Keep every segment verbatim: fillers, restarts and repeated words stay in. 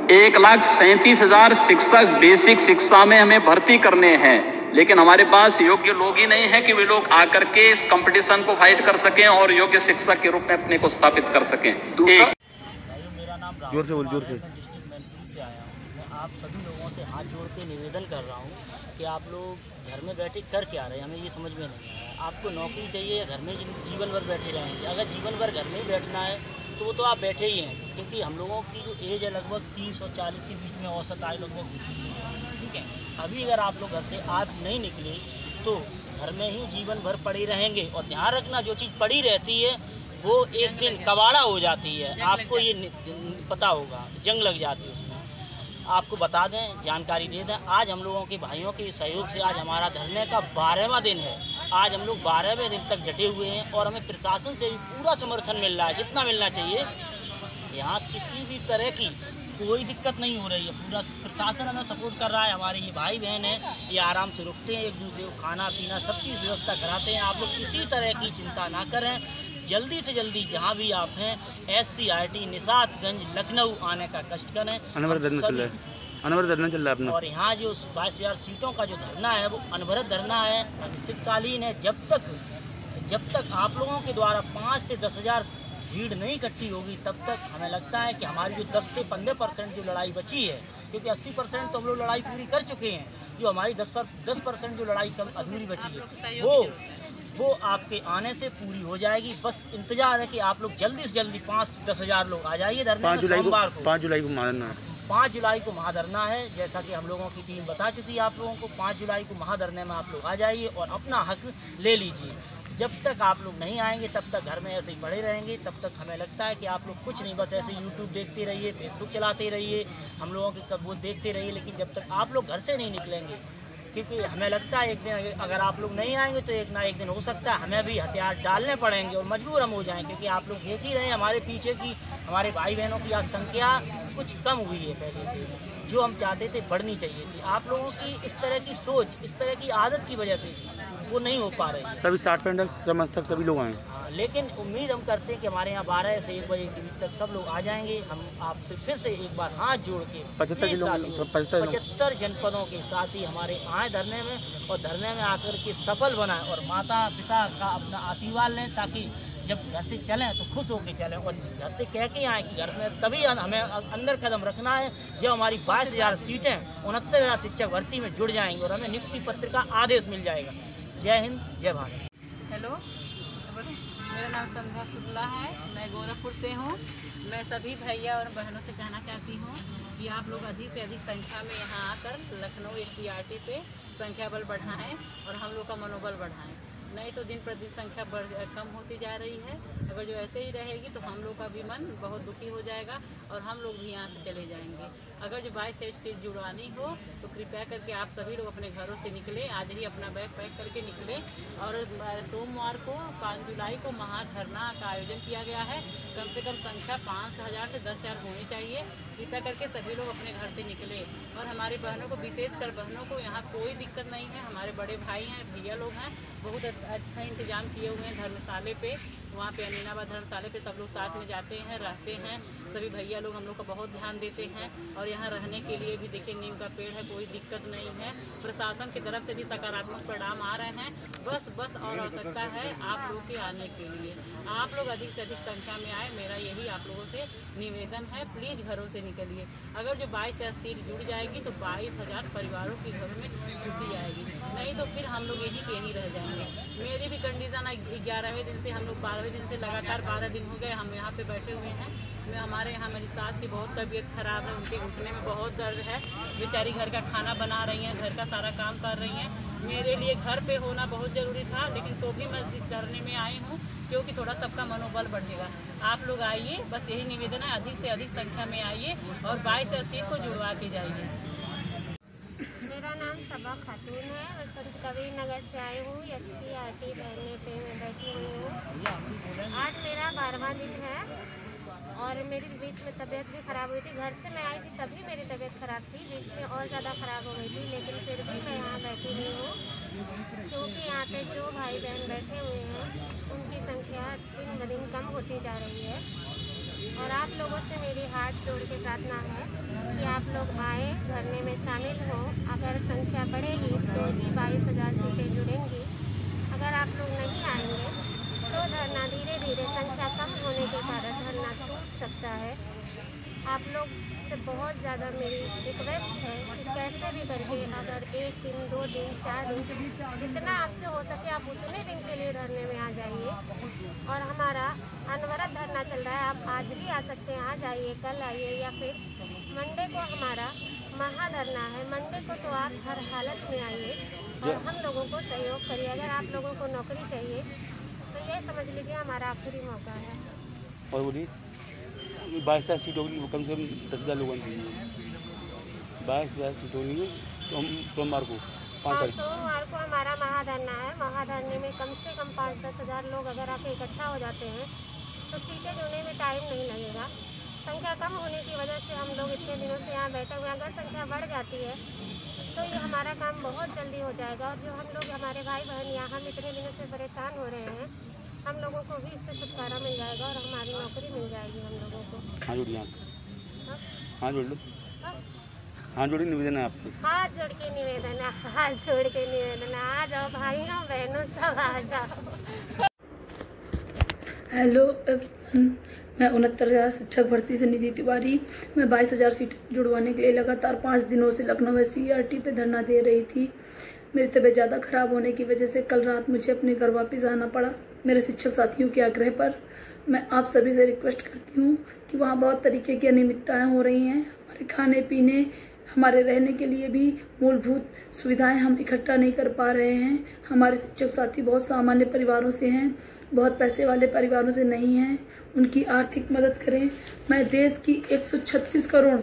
एक लाख सैंतीस हजार शिक्षक बेसिक शिक्षा में हमें भर्ती करने हैं, लेकिन हमारे पास योग्य लोग ही नहीं है कि वे लोग आकर के इस कंपटीशन को फाइट कर सकें और योग्य शिक्षक के रूप में अपने को स्थापित कर सकें। एक मेरा नाम जोर से बोल, जोर से। मैं डिस्ट्रिक्ट मैनपुरी से आया हूँ। मैं आप सभी लोगों से हाथ जोड़ के निवेदन कर रहा हूँ कि आप लोग घर में बैठे कर क्या रहे हैं, हमें ये समझ में नहीं आ रहा है। आपको नौकरी चाहिए, घर में जीवन भर बैठे रहेंगे। अगर जीवन भर घर में ही बैठना है तो वो तो आप बैठे ही हैं, क्योंकि हम लोगों की जो एज है लगभग तीस और चालीस के बीच में औसत आयु लगभग होती है, ठीक है। अभी अगर आप लोग घर से आज नहीं निकले तो घर में ही जीवन भर पड़े रहेंगे। और ध्यान रखना, जो चीज़ पड़ी रहती है वो एक दिन कबाड़ा हो जाती है, आपको ये पता होगा, जंग लग जाती है उसमें। आपको बता दें, जानकारी दे दें, आज हम लोगों के भाइयों के सहयोग से आज हमारा धरने का बारहवां दिन है। आज हम लोग बारहवें दिन तक डटे हुए हैं और हमें प्रशासन से भी पूरा समर्थन मिल रहा है, जितना मिलना चाहिए। यहाँ किसी भी तरह की कोई दिक्कत नहीं हो रही है, पूरा प्रशासन हमें सपोर्ट कर रहा है। हमारे ये भाई बहन हैं, ये आराम से रुकते हैं, एक दूसरे को खाना पीना सब चीज़ व्यवस्था कराते हैं। आप लोग किसी तरह की चिंता ना करें, जल्दी से जल्दी जहाँ भी आप हैं S C I T Nishatganj Lucknow आने का कष्ट करें। अनवरत धरना चल रहा है, अनवरत धरना चल रहा है अपना। और यहाँ जो बाईस हज़ार सीटों का जो धरना है वो अनवरत धरना है, अनिश्चितकालीन है। जब तक जब तक आप लोगों के द्वारा पाँच से दस हज़ार भीड़ नहीं इकट्ठी होगी तब तक हमें लगता है कि हमारी जो दस से पंद्रह परसेंट जो लड़ाई बची है, क्योंकि अस्सी परसेंट तो हम लोग लड़ाई पूरी कर चुके हैं, जो हमारी दस पर दस परसेंट जो लड़ाई कम अधूरी बची है वो वो आपके आने से पूरी हो जाएगी। बस इंतजार है कि आप लोग जल्दी से जल्दी पाँच से दस हज़ार लोग आ जाइए धरने में। सोमवार को पाँच जुलाई को महाधरना है, पाँच जुलाई को महाधरना है, जैसा कि हम लोगों की टीम बता चुकी है आप लोगों को। पाँच जुलाई को महाधरने में आप लोग आ जाइए और अपना हक ले लीजिए। जब तक आप लोग नहीं आएंगे तब तक घर में ऐसे ही पड़े रहेंगे। तब तक हमें लगता है कि आप लोग कुछ नहीं, बस ऐसे यूट्यूब देखते रहिए, फेसबुक चलाते रहिए, हम लोगों के वो देखते रहिए। लेकिन जब तक आप लोग घर से नहीं निकलेंगे, क्योंकि हमें लगता है एक दिन अगर आप लोग नहीं आएंगे तो एक ना एक दिन हो सकता है हमें भी हथियार डालने पड़ेंगे और मजबूर हम हो जाएंगे। क्योंकि आप लोग देख ही रहे हैं हमारे पीछे की हमारे भाई बहनों की आज संख्या कुछ कम हुई है पहले से, जो हम चाहते थे बढ़नी चाहिए थी। आप लोगों की इस तरह की सोच, इस तरह की आदत की वजह से वो नहीं हो पा रहे। सभी साठ पेंडल समर्थक सभी लोग आए, लेकिन उम्मीद हम करते हैं कि हमारे यहाँ बारह से एक बजे के बीच तक सब लोग आ जाएंगे। हम आपसे फिर से एक बार हाथ जोड़ के पचहत्तर पचहत्तर जनपदों के साथ ही हमारे आए धरने में और धरने में आकर के सफल बनाएं और माता पिता का अपना आशीर्वाद लें, ताकि जब घर से चलें तो खुश होकर चलें। और घर से कह के आएँ कि घर में तभी हमें अंदर कदम रखना है जब हमारी बाईस हज़ार सीटें उनहत्तर हज़ार शिक्षक भर्ती में जुड़ जाएंगी और हमें नियुक्ति पत्र का आदेश मिल जाएगा। जय हिंद, जय भारत। हेलो, मेरा नाम संध्या शुक्ला है, मैं गोरखपुर से हूँ। मैं सभी भैया और बहनों से कहना चाहती हूँ कि आप लोग अधिक से अधिक संख्या में यहाँ आकर Lucknow S C R T पे संख्या बल बढ़ाएं और हम लोग का मनोबल बढ़ाएं। नहीं तो दिन प्रतिदिन संख्या बढ़ कम होती जा रही है। अगर जो ऐसे ही रहेगी तो हम लोग का भी मन बहुत दुखी हो जाएगा और हम लोग भी यहाँ से चले जाएंगे। अगर जो बाईस सीट जुड़वानी हो तो कृपया करके आप सभी लोग अपने घरों से निकले, आज ही अपना बैग पैक करके निकले। और सोमवार को पाँच जुलाई को महाधरना का आयोजन किया गया है। कम से कम संख्या पाँच हज़ार से दस हज़ार होनी चाहिए। कृपया करके सभी लोग अपने घर से निकले। और हमारी बहनों को, विशेषकर बहनों को, यहाँ कोई दिक्कत नहीं है। हमारे बड़े भाई हैं, भैया लोग हैं, बहुत अच्छा इंतजाम किए हुए हैं धर्मशाले पे। वहाँ पे अमीनाबाद धर्मशाले पे सब लोग साथ में जाते हैं, रहते हैं। सभी भैया लोग हम लोग का बहुत ध्यान देते हैं। और यहाँ रहने के लिए भी देखिए नीम का पेड़ है, कोई दिक्कत नहीं है। प्रशासन की तरफ से भी सकारात्मक परिणाम आ रहे हैं। बस बस और आवश्यकता है आप लोग के आने के लिए। आप लोग अधिक से अधिक संख्या में आए, मेरा यही आप लोगों से निवेदन है। प्लीज़ घरों से निकलिए। अगर जो बाईस हज़ार सीट जुड़ जाएगी तो बाईस हज़ार परिवारों के घरों में खुशी आएगी, नहीं तो फिर हम लोग यही के ही रह जाएंगे। मेरी भी कंडीशन ग्यारहवें दिन से, हम लोग बारहवें दिन से लगातार बारह दिन हो गए हम यहाँ पे बैठे हुए हैं। मैं हमारे यहाँ मेरी सास की बहुत तबीयत ख़राब है, उनके घुटने में बहुत दर्द है। बेचारी घर का खाना बना रही हैं, घर का सारा काम कर रही हैं। मेरे लिए घर पे होना बहुत ज़रूरी था, लेकिन तो भी मैं इस धरने में आई हूँ क्योंकि थोड़ा सबका मनोबल बढ़ेगा। आप लोग आइए, बस यही निवेदन है, अधिक से अधिक संख्या में आइए और बाईस सीट को जुड़वा के जाइए। मेरा नाम सबा खातून है, मैं संत कबीर नगर से आई हूँ। एस सी आर टी धरने पे मैं बैठी हुई हूँ। आज मेरा बारहवां दिन है और मेरी बीच में तबीयत भी ख़राब हुई थी। घर से मैं आई थी तभी मेरी तबीयत ख़राब थी, बीच में और ज़्यादा ख़राब हो गई थी, लेकिन फिर भी मैं यहाँ बैठी हुई हूँ क्योंकि यहाँ पे जो भाई बहन बैठे हुए हैं उनकी संख्या दिन ब दिन कम होती जा रही है। और आप लोगों से मेरी हाथ जोड़ के प्रार्थना है कि आप लोग आए, धरने में शामिल हो। अगर संख्या बढ़ेगी तो ये बाईस हज़ार सीटें जुड़ेंगी। अगर आप लोग नहीं आएंगे तो धरना धीरे धीरे संख्या कम होने के कारण धरना टूट सकता है। आप लोग से बहुत ज़्यादा मेरी रिक्वेस्ट है कि कैसे भी करके अगर एक दिन, दो दिन, चार दिन, जितना आपसे हो सके आप उतने दिन के लिए धरने में आ जाइए। और हमारा अनवरत धरना चल रहा है, आप आज भी आ सकते हैं, आज आइए, कल आइए, या फिर मंडे को हमारा महाधरना है। मंडे को तो आप हर हालत में आइए और हम लोगों को सहयोग करिए। अगर आप लोगों को नौकरी चाहिए तो ये समझ लीजिए हमारा आखिरी मौका है। और बोलिए बाईस हज़ार सीट होगी, वो कम से कम दस हज़ार लोगों की बाईस हज़ार सीट होगी सोम सोमवार को पाँच तारीख सोमवार को हमारा महाधरना है। महाधरने में कम से कम पाँच दस हज़ार लोग अगर आप इकट्ठा हो जाते हैं तो सीटें जुड़ने में टाइम नहीं लगेगा। संख्या कम होने की वजह से हम लोग इतने दिनों से यहाँ बैठे हुए। अगर संख्या बढ़ जाती है तो ये हमारा काम बहुत जल्दी हो जाएगा। और जो हम लोग, हमारे भाई बहन यहाँ हम इतने दिनों से परेशान हो रहे हैं, हम लोगों को भी इससे छुटकारा मिल जाएगा और हमारी नौकरी मिल जाएगी हम लोगों को। हाँ जोड़िए, हाँ जोड़ लो, हाँ जोड़ी निवेदन है आपसे। हाथ जोड़ के निवेदन है, हाथ जोड़ के निवेदन है। आ जाओ भाइयों बहनों, सब आ जाओ। हेलो, मैं उनहत्तर हज़ार शिक्षक भर्ती से निधि तिवारी। मैं बाईस हज़ार सीट जुड़वाने के लिए लगातार पाँच दिनों से लखनऊ में सी आर टी पे धरना दे रही थी। मेरी तबीयत ज़्यादा खराब होने की वजह से कल रात मुझे अपने घर वापस आना पड़ा। मेरे शिक्षक साथियों के आग्रह पर मैं आप सभी से रिक्वेस्ट करती हूँ कि वहाँ बहुत तरीके की अनियमितताएँ हो रही हैं। हमारे खाने पीने, हमारे रहने के लिए भी मूलभूत सुविधाएं हम इकट्ठा नहीं कर पा रहे हैं। हमारे शिक्षक साथी बहुत सामान्य परिवारों से हैं, बहुत पैसे वाले परिवारों से नहीं हैं। उनकी आर्थिक मदद करें। मैं देश की एक सौ छत्तीस करोड़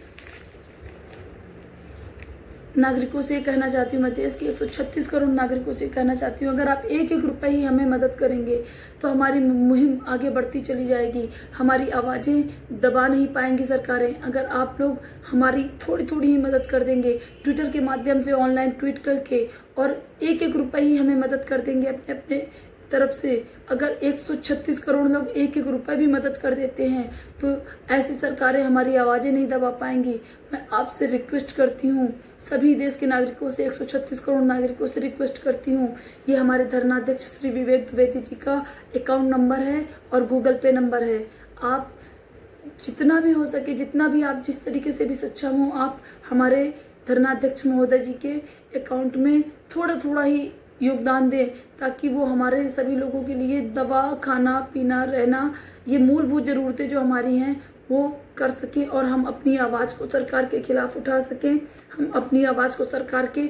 नागरिकों से कहना चाहती हूँ मैं देश के एक सौ छत्तीस करोड़ नागरिकों से कहना चाहती हूँ, अगर आप एक एक रुपए ही हमें मदद करेंगे तो हमारी मुहिम आगे बढ़ती चली जाएगी। हमारी आवाज़ें दबा नहीं पाएंगी सरकारें। अगर आप लोग हमारी थोड़ी थोड़ी ही मदद कर देंगे, ट्विटर के माध्यम से ऑनलाइन ट्वीट करके, और एक एक रुपए ही हमें मदद कर देंगे अपने अपने तरफ से, अगर एक सौ छत्तीस करोड़ लोग एक एक रुपए भी मदद कर देते हैं तो ऐसी सरकारें हमारी आवाज़ें नहीं दबा पाएंगी। मैं आपसे रिक्वेस्ट करती हूँ, सभी देश के नागरिकों से, एक सौ छत्तीस करोड़ नागरिकों से रिक्वेस्ट करती हूँ। ये हमारे धरनाध्यक्ष श्री विवेक द्विवेदी जी का अकाउंट नंबर है और गूगल पे नंबर है। आप जितना भी हो सके, जितना भी आप जिस तरीके से भी सक्षम हो, आप हमारे धरनाध्यक्ष महोदय जी के अकाउंट में थोड़ा थोड़ा ही योगदान दें, ताकि वो हमारे सभी लोगों के लिए दवा, खाना पीना, रहना, ये मूलभूत ज़रूरतें जो हमारी हैं वो कर सकें और हम अपनी आवाज़ को सरकार के खिलाफ उठा सकें। हम अपनी आवाज़ को सरकार के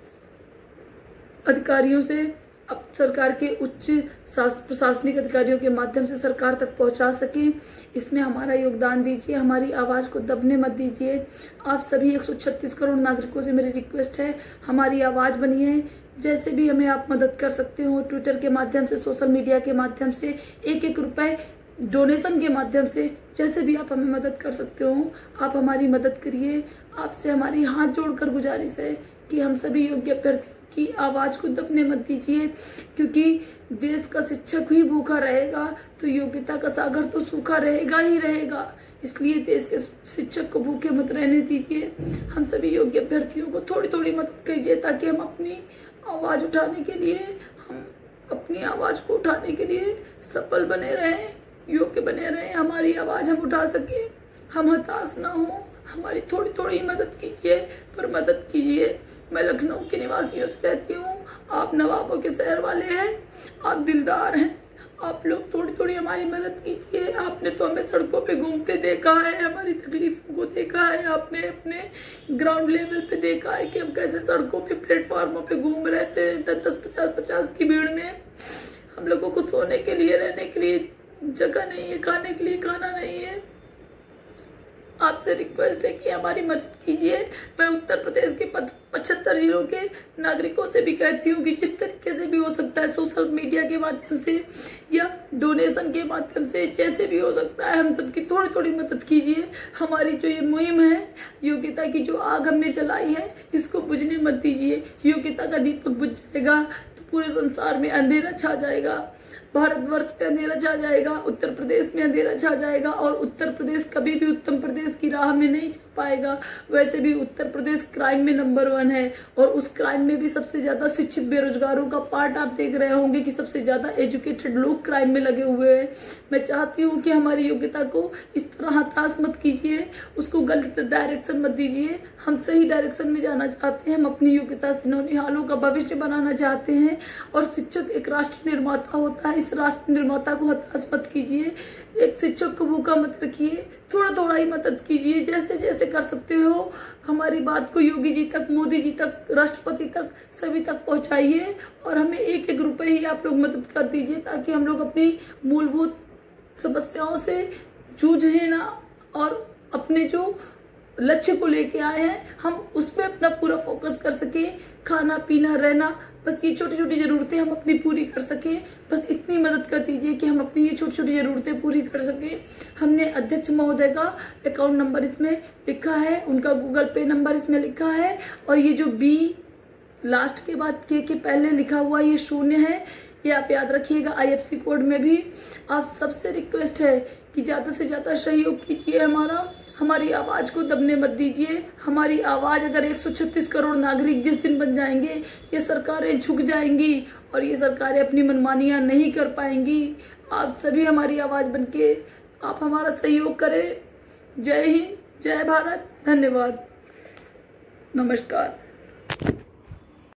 अधिकारियों से, अब सरकार के उच्च प्रशासनिक अधिकारियों के माध्यम से सरकार तक पहुंचा सकें। इसमें हमारा योगदान दीजिए, हमारी आवाज़ को दबने मत दीजिए। आप सभी एक सौ छत्तीस करोड़ नागरिकों से मेरी रिक्वेस्ट है, हमारी आवाज़ बनिए। जैसे भी हमें आप मदद कर सकते हो, ट्विटर के माध्यम से, सोशल मीडिया के माध्यम से, एक एक रुपए डोनेशन के माध्यम से, जैसे भी आप हमें मदद कर सकते हो आप हमारी मदद करिए। आपसे हमारी हाथ जोड़कर गुजारिश है कि हम सभी योग्य अभ्यर्थियों की आवाज़ को दबने मत दीजिए, क्योंकि देश का शिक्षक ही भूखा रहेगा तो योग्यता का सागर तो सूखा रहेगा ही रहेगा। इसलिए देश के शिक्षक को भूखे मत रहने दीजिए। हम सभी योग्य अभ्यर्थियों को थोड़ी थोड़ी मदद कीजिए, ताकि हम अपनी आवाज़ उठाने के लिए हम अपनी आवाज़ को उठाने के लिए सफल बने रहें, योग्य बने रहें। हमारी आवाज़ हम उठा सकें, हम हताश ना हो। हमारी थोड़ी थोड़ी मदद कीजिए, पर मदद कीजिए। मैं लखनऊ के निवासियों से कहती हूँ, आप नवाबों के शहर वाले हैं, आप दिलदार हैं, आप लोग थोड़ी थोड़ी हमारी मदद कीजिए। आपने तो हमें सड़कों पे घूमते देखा है, हमारी तकलीफों को देखा है, आपने अपने ग्राउंड लेवल पे देखा है कि हम कैसे सड़कों पे, प्लेटफार्मों पे घूम रहे थे दस दस पचास पचास की भीड़ में। हम लोगों को सोने के लिए, रहने के लिए जगह नहीं है, खाने के लिए खाना नहीं है। आपसे रिक्वेस्ट है कि हमारी मदद कीजिए। मैं उत्तर प्रदेश के पचहत्तर जिलों के नागरिकों से भी कहती हूँ कि जिस तरीके से भी हो सकता है, सोशल मीडिया के माध्यम से या डोनेशन के माध्यम से, जैसे भी हो सकता है, हम सबकी थोड़ी थोड़ी मदद कीजिए। हमारी जो ये मुहिम है, योग्यता की जो आग हमने जलाई है, इसको बुझने मत दीजिए। योग्यता का दीपक बुझ जाएगा तो पूरे संसार में अंधेरा छा जाएगा। भारतवर्ष पे अंधेरा छा जाएगा, उत्तर प्रदेश में अंधेरा छा जाएगा और उत्तर प्रदेश कभी भी उत्तर प्रदेश की राह में नहीं जा पाएगा। वैसे भी उत्तर प्रदेश क्राइम में नंबर वन है और उस क्राइम में भी सबसे ज्यादा शिक्षित बेरोजगारों का पार्ट आप देख रहे होंगे कि सबसे ज्यादा एजुकेटेड लोग क्राइम में लगे हुए हैं। मैं चाहती हूँ कि हमारी योग्यता को इस तरह हताश मत कीजिए, उसको गलत डायरेक्शन मत दीजिए। हम सही डायरेक्शन में जाना चाहते हैं, हम अपनी योग्यता से नौनिहालों का भविष्य बनाना चाहते हैं और शिक्षक एक राष्ट्र निर्माता होता है। इस राष्ट्र निर्माता को हताश मत कीजिए, एक शिक्षक को भूखा मत रखिए, थोड़ा थोड़ा ही मदद कीजिए, जैसे जैसे कर सकते हो। हमारी बात को योगी जी तक, मोदी जी तक, राष्ट्रपति तक, सभी तक पहुंचाइए और हमें एक एक रुपए ही आप लोग मदद कर दीजिए ताकि हम लोग अपनी मूलभूत समस्याओं से जूझे ना और अपने जो लक्ष्य को लेके आए हैं हम उसमें अपना पूरा फोकस कर सके। खाना पीना रहना, बस ये छोटी छोटी जरूरतें हम अपनी पूरी कर सके। बस इतनी मदद कर दीजिए कि हम अपनी ये छोटी छोटी जरूरतें पूरी कर सके। हमने अध्यक्ष महोदय का अकाउंट नंबर इसमें लिखा है, उनका गूगल पे नंबर इसमें लिखा है और ये जो बी लास्ट के बाद के के पहले लिखा हुआ ये शून्य है, ये आप याद रखिएगा। आईएफएससी कोड में भी आप सबसे रिक्वेस्ट है कि ज्यादा से ज्यादा सहयोग कीजिए, हमारा हमारी आवाज को दबने मत दीजिए। हमारी आवाज अगर एक सौ छत्तीस करोड़ नागरिक जिस दिन बन जाएंगे ये सरकारें झुक जाएंगी और ये सरकारें अपनी मनमानियां नहीं कर पाएंगी। आप सभी हमारी आवाज बनके आप हमारा सहयोग करें। जय हिंद, जय भारत, धन्यवाद, नमस्कार।